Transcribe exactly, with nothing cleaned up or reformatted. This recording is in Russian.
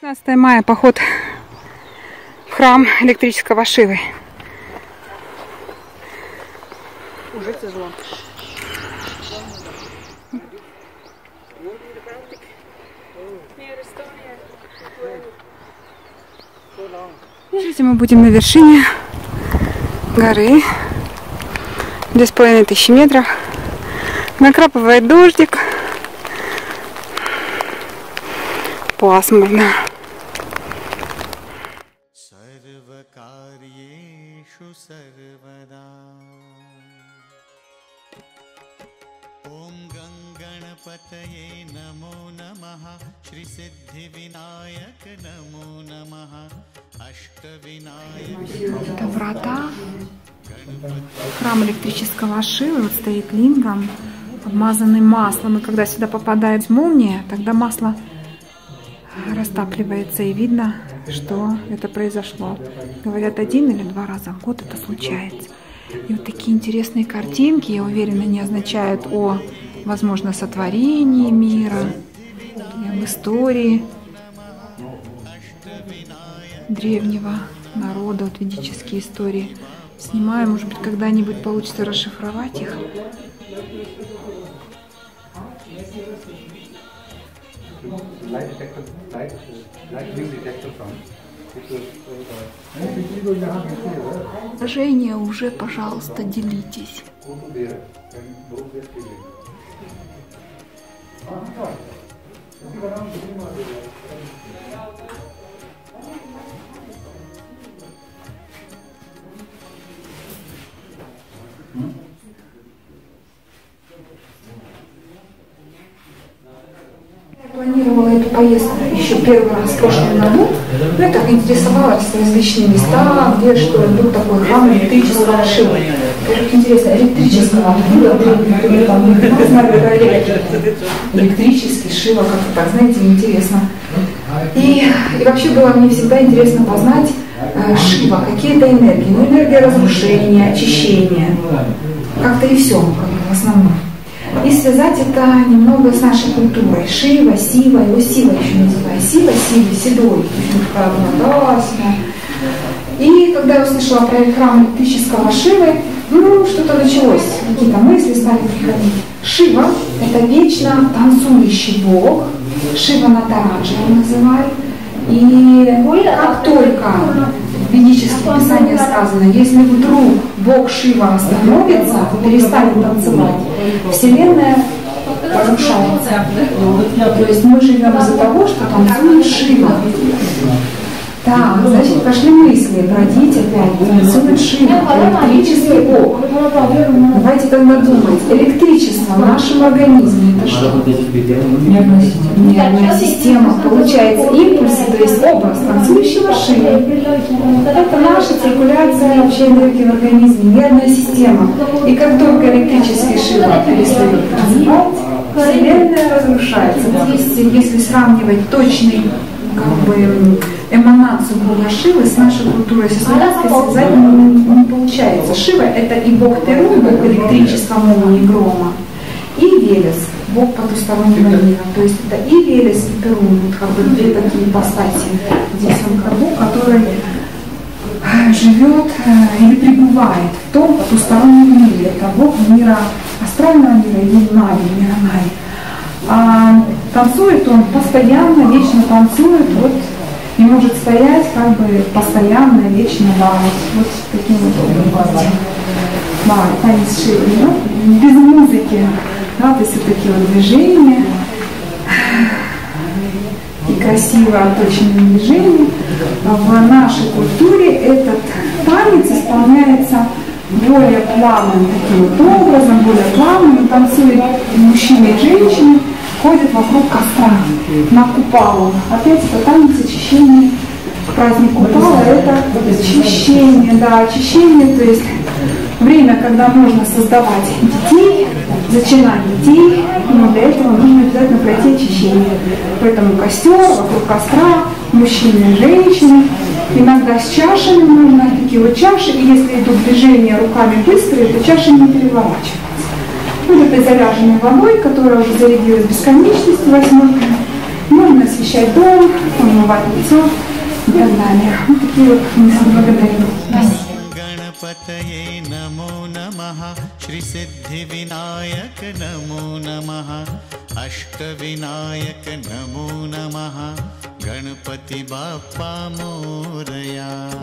шестнадцатое мая, поход в храм электрического Шивы. Уже тяжело. Сейчас мы будем на вершине горы, две с половиной тысячи метров. Накрапывает дождик. Пасмурно. Это врата. Храм электрического Шивы. Вот стоит лингам, обмазанный маслом. И когда сюда попадает молния, тогда масло растапливается, и видно, что это произошло. Говорят, один или два раза в год это случается. И вот такие интересные картинки, я уверена, не означают о, возможно, сотворении мира, об истории древнего народа, вот ведические истории. Снимаю, может быть, когда-нибудь получится расшифровать их. Предложение уже, пожалуйста, делитесь. Планировала эту поездку еще первый раз в прошлом году. Ну, я так интересовалась различными местами, где что, был такой храм электрического Шивы. Как интересно, электрического, электрический Шива, как-то так, знаете, интересно. И, и вообще было мне всегда интересно познать э, Шива, какие-то энергии. Ну, энергия разрушения, очищения. Как-то и все, как бы, в основном. И связать это немного с нашей культурой. Шива, Сива, его Сива еще называют. Сива, Сива, седой. И когда я услышала про храм электрического Шивы, ну, что-то началось. Какие-то мысли стали приходить. Шива – это вечно танцующий бог. Шива Натараджа его называют. И как только в ведических писаниях сказано, если вдруг бог Шива остановится, перестанет танцевать, Вселенная разрушается. То есть мы живем из-за того, что танцует Шива. Так, значит, пошли мысли, бродить опять, танцует Шива, электрический бог. Давайте тогда думать, электричество в нашем организме это что? Нервная система, получается импульсы, то есть образ танцующего Шивы. Это наша циркуляция вообще энергии в организме, нервная система. И как только электрический Шива перестает танцевать, Вселенная разрушается. Здесь, если сравнивать точный как бы эманацию бога Шивы с нашей культурой, со славянской, связать не, не получается. Шива — это и бог Перун, бог электричества, молнии, грома, и Велес, бог потустороннего мира. То есть это и Велес, и Перун, вот как бы две такие ипостаси. Здесь он как бог, который живет или пребывает в том потустороннем мире. Это бог мира астрального мира или Нави, мира Нави. А танцует он постоянно, вечно танцует, вот не может стоять как бы постоянно, вечно баловать. Вот таким вот образом. Да, танец Шивы, ну, без музыки, да, то есть вот такие вот движения и красиво отточенные движения. В нашей культуре этот танец исполняется более плавным таким вот образом, более плавным, танцуют мужчины и женщины, ходят вокруг костра на Купалу. Опять это танец очищения. Праздник Купала — это очищение, да, очищение, то есть время, когда можно создавать детей, зачинать детей, но для этого нужно обязательно пройти очищение. Поэтому костер, вокруг костра, мужчины и женщины. Иногда с чашами нужно такие вот чаши, и если идут движения руками быстрые, то чаши не переворачиваются. Вот этой заряженной водой, которая уже зарядилась бесконечностью восьмой, можно освещать дом, умывать лицо и так далее. Вот такие вот мысли. Благодарю. Спасибо. गणपतये नमो नमः श्रीसिद्धिविनायक नमो नमः अष्टविनायक नमो नमः गणपति बाप्पा मोरया।